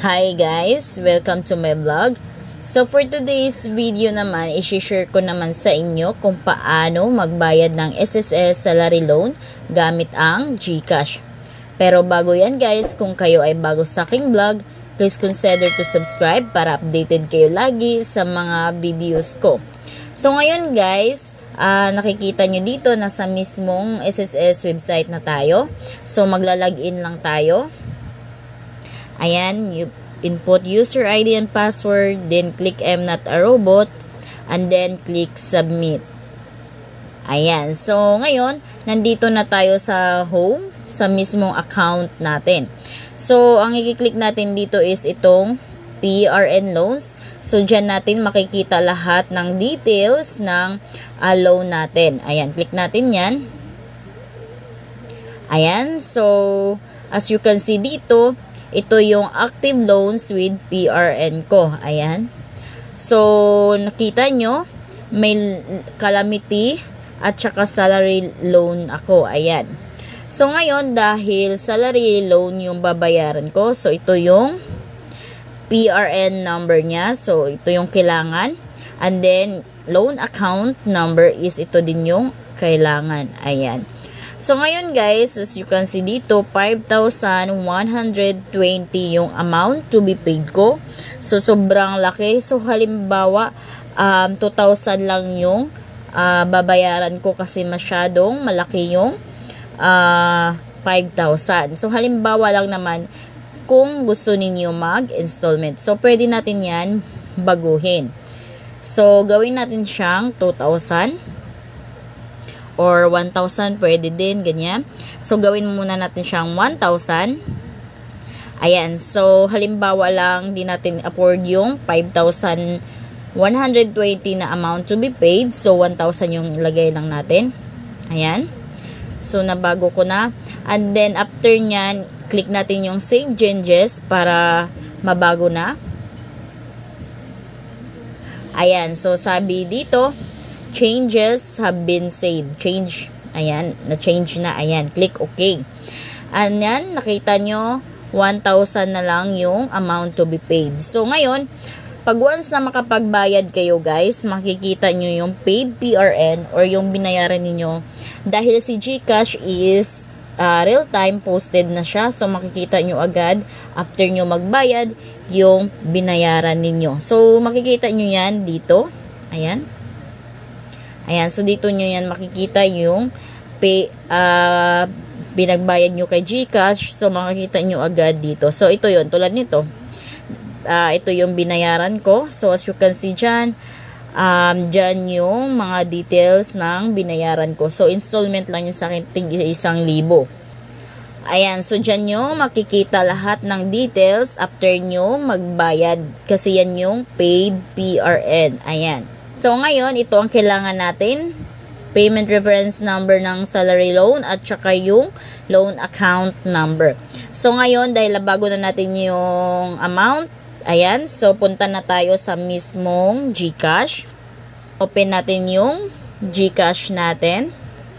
Hi guys! Welcome to my vlog. So for today's video naman, i-share ko naman sa inyo kung paano magbayad ng SSS salary loan gamit ang GCash. Pero bago yan guys, kung kayo ay bago sa aking vlog, please consider to subscribe para updated kayo lagi sa mga videos ko. So ngayon guys, nakikita nyo dito, nasa mismong SSS website na tayo. So magla-login lang tayo. Ayan, you input user ID and password, then click I'm not a robot, and then click submit. Ayan, so ngayon, nandito na tayo sa home, sa mismong account natin. So, ang i-click natin dito is itong PRN loans. So, dyan natin makikita lahat ng details ng loan natin. Ayan, click natin yan. Ayan, so, as you can see dito, ito yung active loans with PRN ko. Ayan. So, nakita nyo, may calamity at saka salary loan ako. Ayan. So, ngayon, dahil salary loan yung babayaran ko, so ito yung PRN number niya. So, ito yung kailangan. And then, loan account number is ito din yung kailangan. Ayan. So, ngayon guys, as you can see dito, 5,120 yung amount to be paid ko. So, sobrang laki. So, halimbawa, 2,000 lang yung babayaran ko kasi masyadong malaki yung 5,000. So, halimbawa lang naman kung gusto ninyo mag-installment. So, pwede natin yan baguhin. So, gawin natin siyang 2,000. Or 1,000, pwede din, ganyan. So, gawin muna natin siyang 1,000. Ayan, so, halimbawa lang, di natin afford yung 5,120 na amount to be paid. So, 1,000 yung ilagay lang natin. Ayan. So, nabago ko na. And then, after nyan, click natin yung Save Changes para mabago na. Ayan, so, sabi dito, changes have been saved. Change. Ayan. Na-change na. Ayan. Click OK. And yan. Nakita nyo, 1,000 na lang yung amount to be paid. So, ngayon, pag once na makapagbayad kayo guys, makikita nyo yung paid PRN or yung binayaran ninyo. Dahil si GCash is real-time posted na siya. So, makikita nyo agad after nyo magbayad yung binayaran ninyo. So, makikita nyo yan dito. Ayan. Ayan, so dito nyo yan makikita yung binagbayad nyo kay GCash. So, makikita nyo agad dito. So, ito yun. Tulad nito. Ito yung binayaran ko. So, as you can see dyan, dyan yung mga details ng binayaran ko. So, installment lang yun sa akin, tig 1,000. Ayan, so dyan nyo makikita lahat ng details after nyo magbayad. Kasi yan yung paid PRN. Ayan. So, ngayon, ito ang kailangan natin. Payment reference number ng salary loan at saka yung loan account number. So, ngayon, dahil bago na natin yung amount, ayan, so, punta na tayo sa mismong GCash. Open natin yung GCash natin.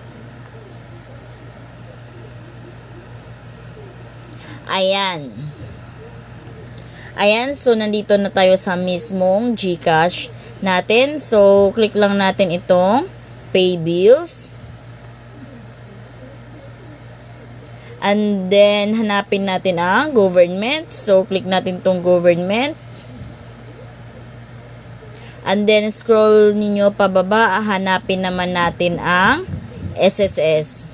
Ayan. Ayan, so, nandito na tayo sa mismong GCash natin. So, click lang natin itong pay bills. And then, hanapin natin ang government. So, click natin itong government. And then, scroll ninyo pababa. Hanapin naman natin ang SSS.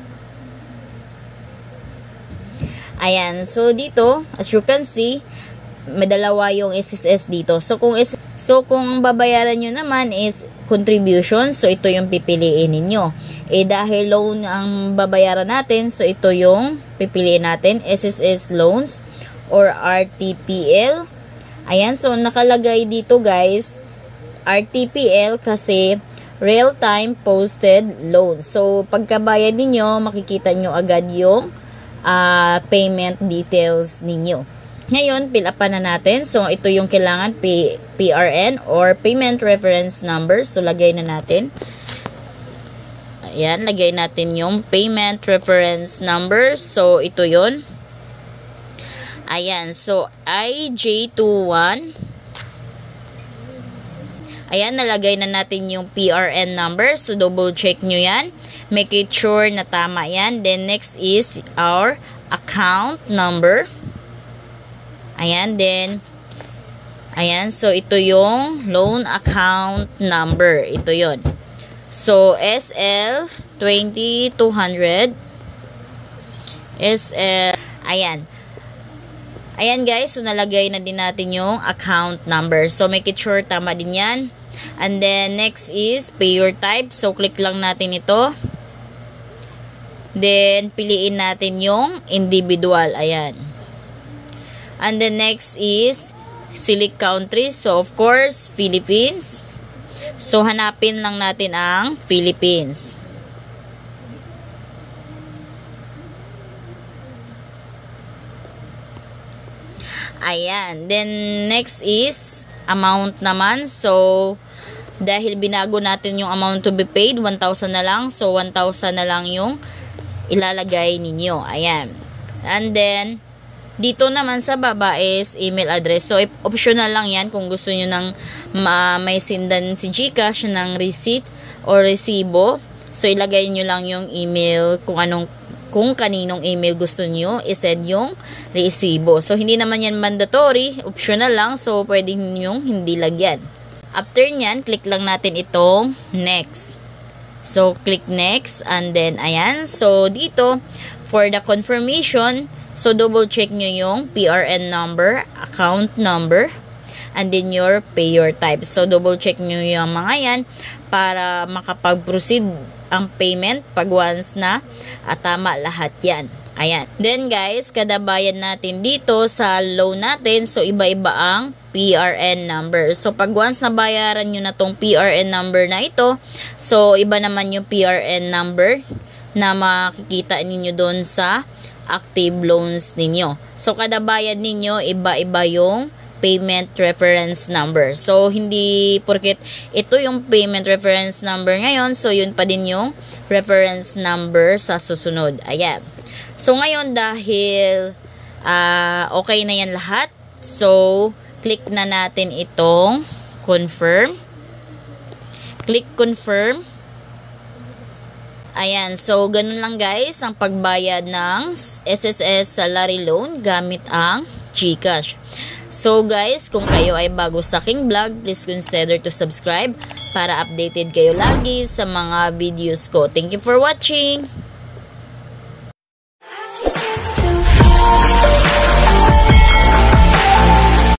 Ayan. So, dito, as you can see, may dalawa yung SSS dito. So, kung babayaran nyo naman is contribution, so ito yung pipiliin ninyo. Dahil loan ang babayaran natin, so ito yung pipiliin natin, SSS loans or RTPL. Ayan, so nakalagay dito guys, RTPL kasi real-time posted loan. So, pagkabayad ninyo, makikita nyo agad yung payment details ninyo. Ngayon, fill up na natin. So, ito yung kailangan PRN or Payment Reference Number. So, lagay na natin. Ayan, lagay natin yung Payment Reference Number. So, ito yun. Ayan, so IJ21. Ayan, nalagay na natin yung PRN number. So, double check nyo yan. Make it sure na tama yan. Then, next is our account number. Ayan, then, ayan, so ito yung loan account number. Ito yon. So, SL 2200. SL, ayan. Ayan guys, so nalagay na din natin yung account number. So make it sure tama din yan. And then next is payer type. So click lang natin ito. Then piliin natin yung individual. Ayan. And then next is select country. So of course, Philippines. So hanapin lang natin ang Philippines. Ayan. Then, next is amount naman. So, dahil binago natin yung amount to be paid, 1,000 na lang. So, 1,000 na lang yung ilalagay ninyo. Ayan. And then, dito naman sa baba is email address. So, optional lang yan kung gusto nyo ng may sindan si GCash ng receipt or resibo. So, ilagay nyo lang yung email kung kaninong email gusto nyo isend yung resibo. So, hindi naman yan mandatory. Optional lang. So, pwede nyo hindi lagyan. After nyan, click lang natin itong next. So, click next. And then, ayan. So, dito, for the confirmation, so, double check nyo yung PRN number, account number, and then your payer type. So, double check nyo yung mga yan para makapag-proceed ang payment pag once na tama lahat yan. Ayan. Then guys, kada bayad natin dito sa loan natin, so iba-iba ang PRN number. So pag once na bayaran nyo na tong PRN number na ito, so iba naman yung PRN number na makikita ninyo doon sa active loans ninyo. So kada bayad ninyo, iba-iba yung payment reference number. So, hindi porket ito yung payment reference number ngayon, so yun pa din yung reference number sa susunod. Ayan. So, ngayon dahil okay na yan lahat, so, click na natin itong confirm. Click confirm. Ayan. So, ganun lang guys ang pagbayad ng SSS salary loan gamit ang GCash. So guys, kung kayo ay bago sa aking vlog, please consider to subscribe para updated kayo lagi sa mga videos ko. Thank you for watching!